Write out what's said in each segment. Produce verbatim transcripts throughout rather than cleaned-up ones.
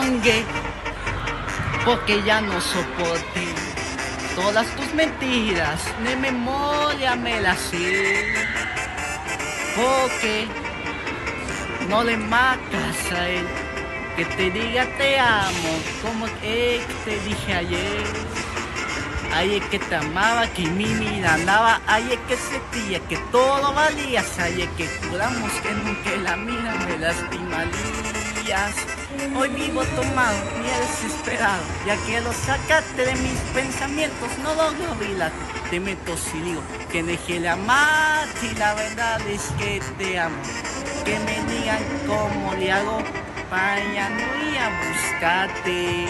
vengué, porque ya no soporté todas tus mentiras, de memoria me las sé, porque no le marcas a él que te diga te amo, como eh, te dije ayer. Ayer que te amaba, que mi vida andaba, ayer que sentía que todo valías, ayer que juramos que nunca la mira me lastimarías. Hoy vivo tomado y desesperado, ya que lo sacaste de mis pensamientos, no logro olvidar. Te meto si digo que dejé de amarte y la verdad es que te amo. Que me digan cómo le hago para ya no ir a buscarte.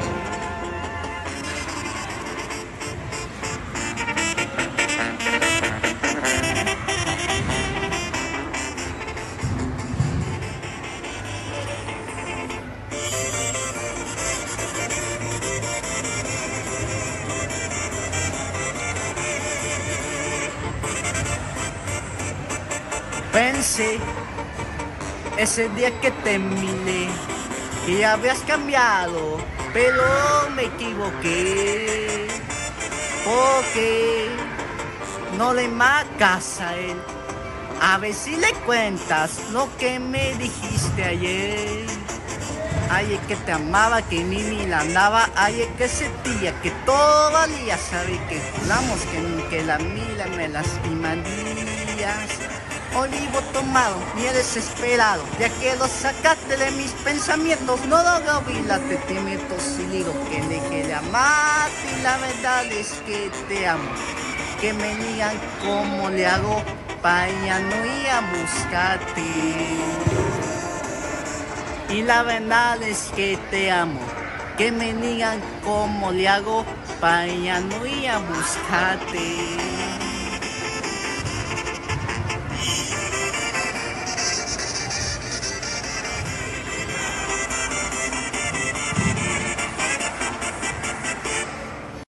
Pensé ese día que te miré que ya habías cambiado, pero me equivoqué, porque no le marcas a él. A ver si le cuentas lo que me dijiste ayer. Ayer que te amaba, que mi vida andaba, ayer que sentía que todo valía, sabe que juramos que nunca la mira me lastimarías. Hoy vivo tomado y desesperado, ya que lo sacaste de mis pensamientos, no logro olvidarte, te meto si digo que dejé de amarte y la verdad es que te amo. Que me digan cómo le hago para ya no ir a buscarte. Y la verdad es que te amo. Que me digan cómo le hago para ya no ir a buscarte.